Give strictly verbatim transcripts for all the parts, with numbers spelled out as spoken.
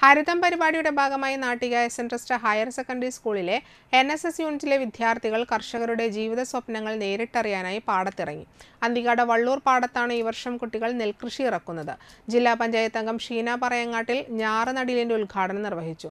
ഹരിതം പരിപാടിയുടെ ഭാഗമായി Nattika S N trust higher secondary സ്കൂളിലെ എൻ എസ് എസ് യൂണിറ്റിലെ വിദ്യാർത്ഥികൾ കർഷകരുടെ ജീവിത സ്വപ്നങ്ങൾ നേരിട്ടറിയാനായി പാടത്തിറങ്ങി. അന്തിക്കാട് വള്ളൂർ പാടത്താണ് ഈ വർഷം കുട്ടികൾ നെൽകൃഷി ഇറക്കുന്നത്. ജില്ലാ പഞ്ചായത്ത് അംഗം ഷീന പറയങ്ങാട്ടിൽ ഞാറ് നടീലിന്റെ ഉദ്ഘാടനം നിർവഹിച്ചു.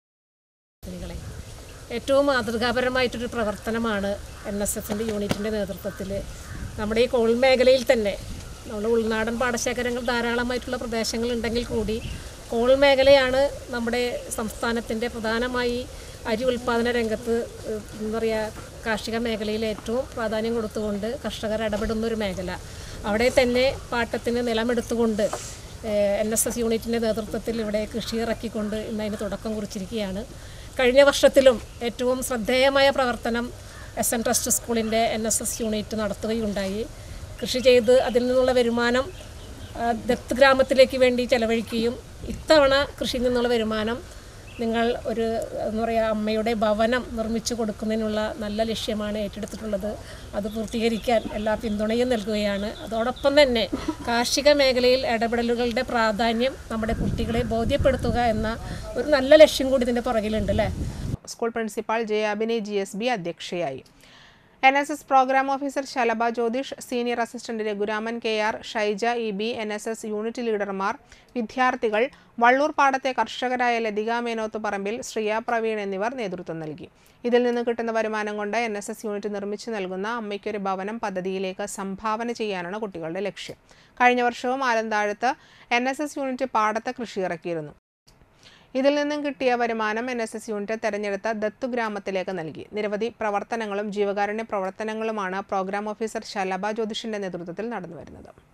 ഏറ്റവും മാതൃകാപരമായിട്ടൊരു പ്രവർത്തനമാണ് എൻ എസ് എഫിൻ്റെ യൂണിറ്റിൻ്റെ നേതൃത്വത്തിൽ നമ്മുടെ ഈ കോൾ മേഖലയിൽ തന്നെ. നമ്മുടെ ഉൾനാടൻ പാടശേഖരങ്ങൾ ധാരാളമായിട്ടുള്ള പ്രദേശങ്ങളുണ്ടെങ്കിൽ കൂടി കോൾ മേഖലയാണ് നമ്മുടെ സംസ്ഥാനത്തിൻ്റെ പ്രധാനമായി അരി ഉൽപ്പാദന രംഗത്ത് എന്താ പറയുക കാർഷിക മേഖലയിൽ ഏറ്റവും പ്രാധാന്യം കൊടുത്തുകൊണ്ട് കർഷകർ ഇടപെടുന്നൊരു മേഖല. അവിടെ തന്നെ പാട്ടത്തിന് നിലമെടുത്തുകൊണ്ട് എൻ എസ് എസ് യൂണിറ്റിൻ്റെ നേതൃത്വത്തിൽ ഇവിടെ കൃഷി ഇറക്കിക്കൊണ്ട് ഇന്ന് അതിന് തുടക്കം കുറിച്ചിരിക്കുകയാണ്. കഴിഞ്ഞ വർഷത്തിലും ഏറ്റവും ശ്രദ്ധേയമായ പ്രവർത്തനം എസ് എൻ ട്രസ്റ്റ് സ്കൂളിൻ്റെ എൻ എസ് എസ് യൂണിറ്റ് നടത്തുകയുണ്ടായി. കൃഷി ചെയ്ത് അതിൽ നിന്നുള്ള വരുമാനം ദത്ത് ഗ്രാമത്തിലേക്ക് വേണ്ടി ചെലവഴിക്കുകയും ഇത്തവണ കൃഷിയിൽ നിന്നുള്ള വരുമാനം നിങ്ങൾ ഒരു എന്താ പറയുക അമ്മയുടെ ഭവനം നിർമ്മിച്ചു കൊടുക്കുന്നതിനുള്ള നല്ല ലക്ഷ്യമാണ് ഏറ്റെടുത്തിട്ടുള്ളത്. അത് പൂർത്തീകരിക്കാൻ എല്ലാ പിന്തുണയും നൽകുകയാണ്. അതോടൊപ്പം തന്നെ കാർഷിക മേഖലയിൽ ഇടപെടലുകളുടെ പ്രാധാന്യം നമ്മുടെ കുട്ടികളെ ബോധ്യപ്പെടുത്തുക എന്ന ഒരു നല്ല ലക്ഷ്യം കൂടി ഇതിൻ്റെ പുറകിലുണ്ട് അല്ലേ. School principal J Abhinay G S B അധ്യക്ഷയായി. N S S program officer Shalabha Jyothish, senior assistant Raghuraman K R, Shaija E B, N S S unit ലീഡർമാർ, വിദ്യാർത്ഥികൾ, വള്ളൂർ പാടത്തെ കർഷകരായ ലതിക മേനോത്ത് പറമ്പിൽ, ശ്രിയ പ്രവീൺ എന്നിവർ നേതൃത്വം നൽകി. ഇതിൽ നിന്ന് കിട്ടുന്ന വരുമാനം കൊണ്ട് എൻ എസ് എസ് യൂണിറ്റ് നിർമ്മിച്ചു നൽകുന്ന അമ്മയ്ക്കൊരു ഭവനം പദ്ധതിയിലേക്ക് സംഭാവന ചെയ്യാനാണ് കുട്ടികളുടെ ലക്ഷ്യം. കഴിഞ്ഞ വർഷവും ആലന്താഴത്ത് എൻ എസ് എസ് യൂണിറ്റ് പാടത്ത് കൃഷി ഇറക്കിയിരുന്നു. ഇതിൽ നിന്നും കിട്ടിയ വരുമാനം എൻ എസ് എസ് യൂണിറ്റ് തെരഞ്ഞെടുത്ത ദത്തു ഗ്രാമത്തിലേക്ക് നൽകി. നിരവധി പ്രവർത്തനങ്ങളും ജീവകാരുണ്യ പ്രവർത്തനങ്ങളുമാണ് പ്രോഗ്രാം ഓഫീസർ ശലഭ ജ്യോതിഷിന്റെ നേതൃത്വത്തിൽ നടന്നുവരുന്നത്.